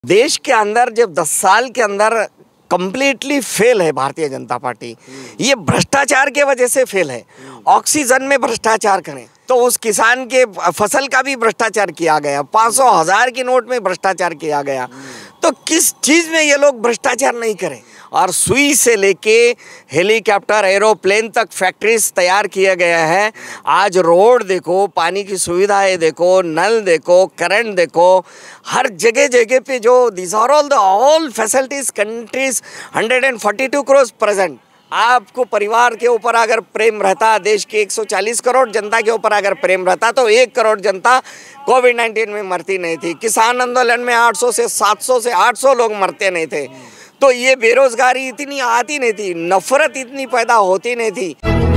देश के अंदर जब 10 साल के अंदर कंप्लीटली फेल है भारतीय जनता पार्टी, ये भ्रष्टाचार के वजह से फेल है। ऑक्सीजन में भ्रष्टाचार करें तो उस किसान के फसल का भी भ्रष्टाचार किया गया, 500,000 के नोट में भ्रष्टाचार किया गया। तो किस चीज़ में ये लोग भ्रष्टाचार नहीं करें? और सुई से लेके हेलीकॉप्टर, एरोप्लेन तक फैक्ट्रीज तैयार किया गया है। आज रोड देखो, पानी की सुविधाएं देखो, नल देखो, करंट देखो, हर जगह जगह पे जो this are all facilities countries 142 crore present. आपको परिवार के ऊपर अगर प्रेम रहता, देश के 140 करोड़ जनता के ऊपर अगर प्रेम रहता तो 1 करोड़ जनता कोविड-19 में मरती नहीं थी। किसान आंदोलन में 800 से 700 से 800 लोग मरते नहीं थे। तो ये बेरोजगारी इतनी आती नहीं थी, नफरत इतनी पैदा होती नहीं थी।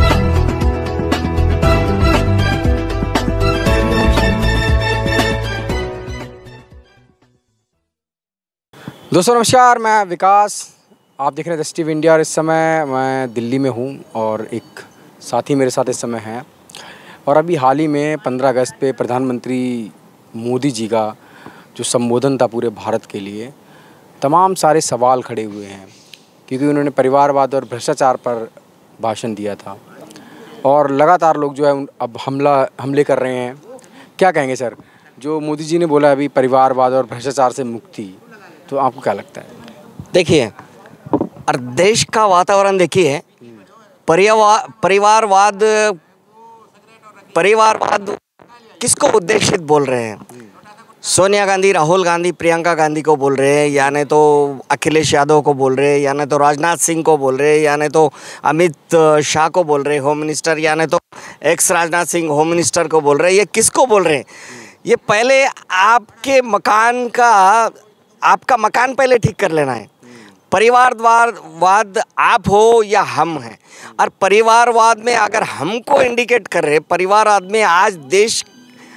दोस्तों नमस्कार, मैं विकास, आप देख रहे हैं द टीवी इंडिया। और इस समय मैं दिल्ली में हूँ और एक साथी मेरे साथ इस समय हैं। और अभी हाल ही में 15 अगस्त पे प्रधानमंत्री मोदी जी का जो संबोधन था पूरे भारत के लिए, तमाम सारे सवाल खड़े हुए हैं क्योंकि उन्होंने परिवारवाद और भ्रष्टाचार पर भाषण दिया था और लगातार लोग जो है अब हमले कर रहे हैं। क्या कहेंगे सर, जो मोदी जी ने बोला अभी परिवारवाद और भ्रष्टाचार से मुक्ति, तो आपको क्या लगता है? देखिए, और देश का वातावरण देखिए, परिवारवाद किसको उद्देशित बोल रहे हैं? सोनिया गांधी, राहुल गांधी, प्रियंका गांधी को बोल रहे हैं, या नहीं तो अखिलेश यादव को बोल रहे हैं, या नहीं तो राजनाथ सिंह को बोल रहे हैं, या नहीं तो अमित शाह को बोल रहे हैं होम मिनिस्टर, या नहीं तो ex Rajnath Singh home minister को बोल रहे हैं। ये किसको बोल रहे हैं? ये पहले आपका मकान पहले ठीक कर लेना है। परिवारवाद आप हो या हम हैं, और परिवारवाद में अगर हमको इंडिकेट कर रहे, परिवारवाद में आज देश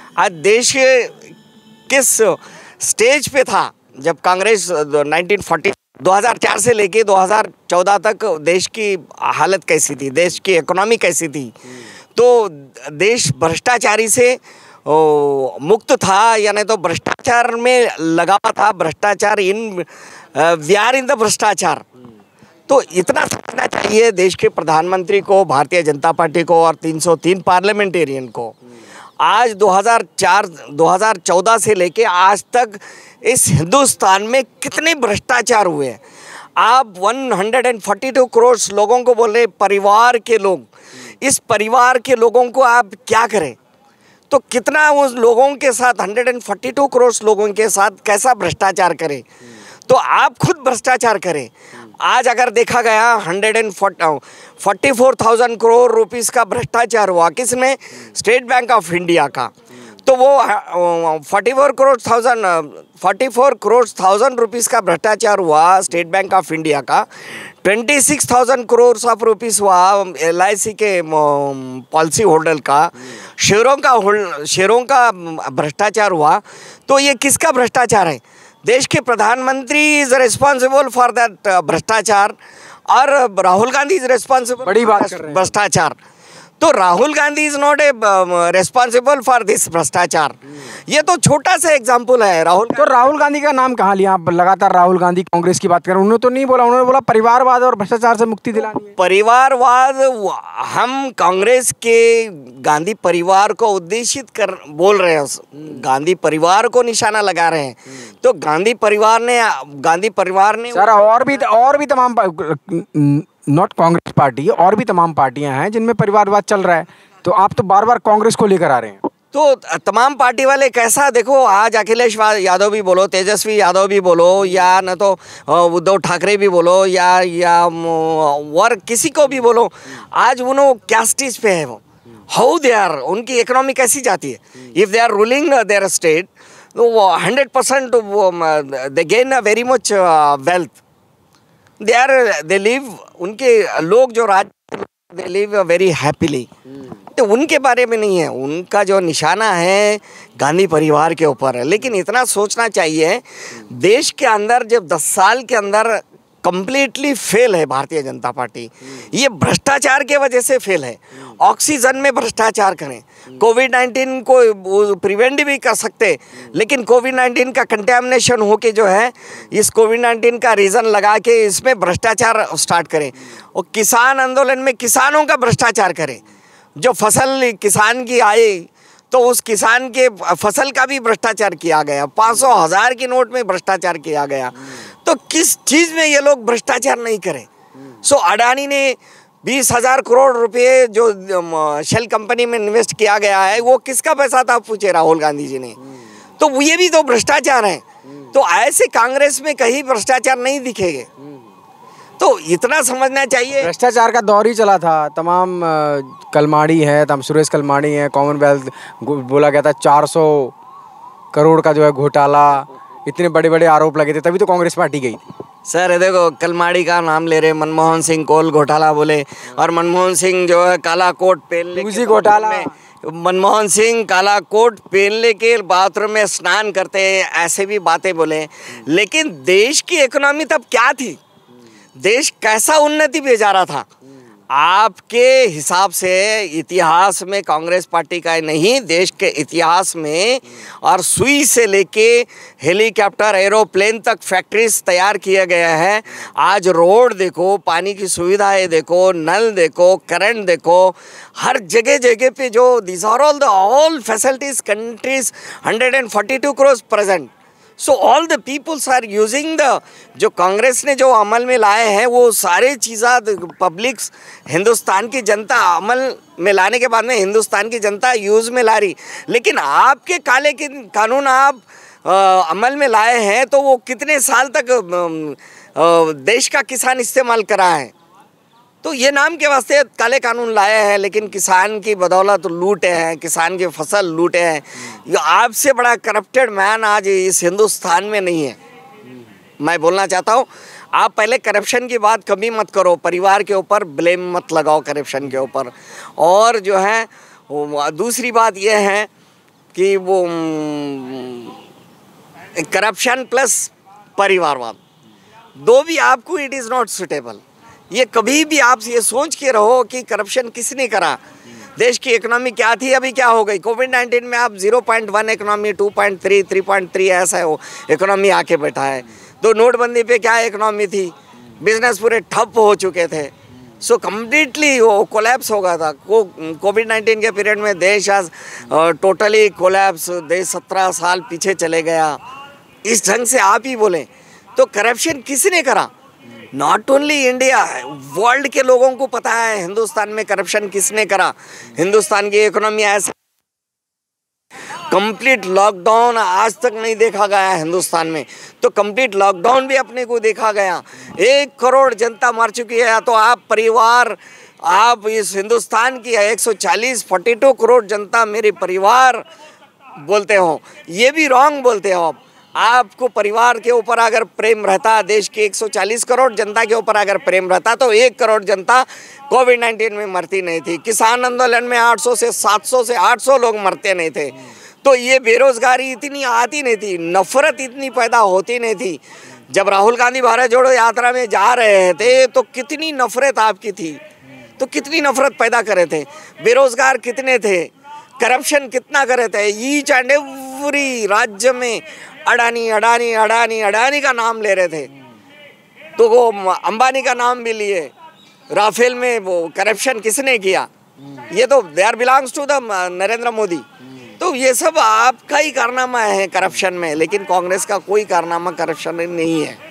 किस स्टेज पे था जब कांग्रेस 2004 से लेके 2014 तक देश की हालत कैसी थी, देश की इकोनॉमी कैसी थी? तो देश भ्रष्टाचारी से मुक्त था, या नहीं तो भ्रष्टाचार में लगा था, भ्रष्टाचार इन द भ्रष्टाचार। तो इतना समझना चाहिए देश के प्रधानमंत्री को, भारतीय जनता पार्टी को और 303 पार्लियामेंटेरियन को। आज 2014 से लेके आज तक इस हिंदुस्तान में कितने भ्रष्टाचार हुए हैं। आप 142 करोड़ लोगों को बोल रहे परिवार के लोग, इस परिवार के लोगों को आप क्या करें? तो कितना उस लोगों के साथ 142 करोड़ लोगों के साथ कैसा भ्रष्टाचार करें? तो आप खुद भ्रष्टाचार करें। आज अगर देखा गया 144,000 करोड़ रुपीस का भ्रष्टाचार हुआ, किसमें? स्टेट बैंक ऑफ इंडिया का। तो वो 44 करोड़ रुपीस का भ्रष्टाचार हुआ स्टेट बैंक ऑफ इंडिया का। 26,000 करोड़ ऑफ रुपीस हुआ LIC के पॉलिसी होल्डर का, शेयरों का भ्रष्टाचार हुआ। तो ये किसका भ्रष्टाचार है? देश के प्रधानमंत्री इज रिस्पॉन्सिबल फॉर दैट भ्रष्टाचार, और राहुल गांधी इज रिस्पॉन्सिबल। बड़ी बात कर रहे हैं भ्रष्टाचार। तो Rahul Gandhi is not responsible for this भ्रष्टाचार। ये तो छोटा सा एग्जाम्पल है। राहुल गांधी का नाम कहाँ लिया आप? लगातार राहुल गांधी कांग्रेस की बात कर रहे हैं। उन्होंने तो नहीं बोला, उन्होंने बोला परिवारवाद और भ्रष्टाचार से मुक्ति दिलानी है। परिवारवाद, हम कांग्रेस के गांधी परिवार को उद्देशित कर बोल रहे हैं, गांधी परिवार को निशाना लगा रहे हैं। तो गांधी परिवार ने सर, और भी तमाम, नॉट कांग्रेस पार्टी, और भी तमाम पार्टियां हैं जिनमें परिवारवाद चल रहा है। तो आप तो बार बार कांग्रेस को लेकर आ रहे हैं। तो तमाम पार्टी वाले कैसा देखो, आज अखिलेश यादव भी बोलो, तेजस्वी यादव भी बोलो, या न तो उद्धव ठाकरे भी बोलो, या और किसी को भी बोलो, आज उन्होंने क्या स्टेज पे है? वो हाउ दे आर, उनकी इकोनॉमी कैसी जाती है? If they are ruling their state, तो 100% they gain a very much wealth. They live, उनके लोग जो दे लिव वेरी हैप्पीली। तो उनके बारे में नहीं है, उनका जो निशाना है गांधी परिवार के ऊपर है। लेकिन इतना सोचना चाहिए, देश के अंदर जब 10 साल के अंदर कंप्लीटली फेल है भारतीय जनता पार्टी, ये भ्रष्टाचार के वजह से फेल है। ऑक्सीजन में भ्रष्टाचार करें, कोविड-19 को प्रिवेंट भी कर सकते, लेकिन कोविड-19 का कंटेमिनेशन होके जो है इस कोविड-19 का रीज़न लगा के इसमें भ्रष्टाचार स्टार्ट करें और किसान आंदोलन में किसानों का भ्रष्टाचार करें। जो फसल किसान की आई तो उस किसान के फसल का भी भ्रष्टाचार किया गया, 500,000 के नोट में भ्रष्टाचार किया गया। तो किस चीज़ में ये लोग भ्रष्टाचार नहीं करें? सो अडानी ने 20,000 करोड़ रुपए जो शेल कंपनी में इन्वेस्ट किया गया है वो किसका पैसा था पूछे राहुल गांधी जी ने। तो ये भी तो भ्रष्टाचार है। तो ऐसे कांग्रेस में कहीं भ्रष्टाचार नहीं दिखेंगे। तो इतना समझना चाहिए। भ्रष्टाचार का दौर ही चला था। तमाम कलमाड़ी है, तमाम सुरेश कलमाड़ी है, कॉमनवेल्थ बोला गया था 400 करोड़ का जो है घोटाला, इतने बड़े बड़े आरोप लगे थे, तभी तो कांग्रेस पार्टी गई थी। सर देखो, कलमाड़ी का नाम ले रहे, मनमोहन सिंह कोल घोटाला बोले, और मनमोहन सिंह जो है काला कोट पहनने उसी घोटाला में मनमोहन सिंह काला कोट पहनने के बाथरूम में स्नान करते हैं, ऐसे भी बातें बोले। लेकिन देश की इकोनॉमी तब क्या थी? देश कैसा उन्नति पे जा रहा था? आपके हिसाब से इतिहास में कांग्रेस पार्टी का नहीं, देश के इतिहास में, और सुई से लेके हेलीकॉप्टर एरोप्लेन तक फैक्ट्रीज तैयार किया गया है। आज रोड देखो, पानी की सुविधाएं देखो, नल देखो, करंट देखो, हर जगह जगह पे जो this are all facilities countries 142 crore present. So all the peoples are using the, जो कांग्रेस ने जो अमल में लाए हैं वो सारे चीज़ें पब्लिक्स, हिंदुस्तान की जनता अमल में लाने के बाद में हिंदुस्तान की जनता यूज़ में ला रही। लेकिन आपके काले के कानून आप अमल में लाए हैं तो वो कितने साल तक देश का किसान इस्तेमाल करा है? तो ये नाम के वास्ते काले कानून लाए हैं, लेकिन किसान की बदौलत लूटे हैं, किसान की फसल लूटे हैं। ये आपसे बड़ा करप्टेड मैन आज इस हिंदुस्तान में नहीं है। मैं बोलना चाहता हूँ, आप पहले करप्शन की बात कभी मत करो, परिवार के ऊपर ब्लेम मत लगाओ करप्शन के ऊपर। और जो है दूसरी बात ये है कि वो करप्शन प्लस परिवारवाद दो भी आपको इट इज़ नॉट सुटेबल। ये कभी भी आप ये सोच के रहो कि करप्शन किसने करा, देश की इकोनॉमी क्या थी, अभी क्या हो गई। कोविड-19 में आप 0.1 इकोनॉमी, 2.3, 3.3 ऐसा हो इकोनॉमी आके बैठा है। तो नोटबंदी पे क्या इकोनॉमी थी, बिजनेस पूरे ठप हो चुके थे। सो कम्प्लीटली वो कोलैप्स हो गया था। कोविड-19 के पीरियड में देश आज टोटली कोलैप्स, देश 17 साल पीछे चले गया। इस ढंग से आप ही बोलें तो करप्शन किसने करा? नॉट ओनली इंडिया, वर्ल्ड के लोगों को पता है हिंदुस्तान में करप्शन किसने करा। हिंदुस्तान की इकोनॉमी ऐसे कंप्लीट लॉकडाउन आज तक नहीं देखा गया हिंदुस्तान में। तो कंप्लीट लॉकडाउन भी अपने को देखा गया। 1 करोड़ जनता मर चुकी है। तो आप परिवार, आप इस हिंदुस्तान की 142 करोड़ जनता मेरे परिवार बोलते हो, ये भी रॉन्ग बोलते हो आप। आपको परिवार के ऊपर अगर प्रेम रहता, देश के 140 करोड़ जनता के ऊपर अगर प्रेम रहता तो 1 करोड़ जनता कोविड-19 में मरती नहीं थी। किसान आंदोलन में 800 से 700 से 800 लोग मरते नहीं थे। तो ये बेरोजगारी इतनी आती नहीं थी, नफरत इतनी पैदा होती नहीं थी। जब राहुल गांधी भारत जोड़ो यात्रा में जा रहे थे तो कितनी नफरत आपकी थी, तो कितनी नफरत पैदा करे थे। बेरोजगार कितने थे, करप्शन कितना करे थे। ईच एंड एवरी राज्य में अडानी अडानी अडानी अडानी का नाम ले रहे थे। तो वो अंबानी का नाम भी लिए। राफेल में वो करप्शन किसने किया? ये तो they are belongs to the Narendra Modi. तो ये सब आपका ही कारनामा है करप्शन में, लेकिन कांग्रेस का कोई कारनामा करप्शन में नहीं है।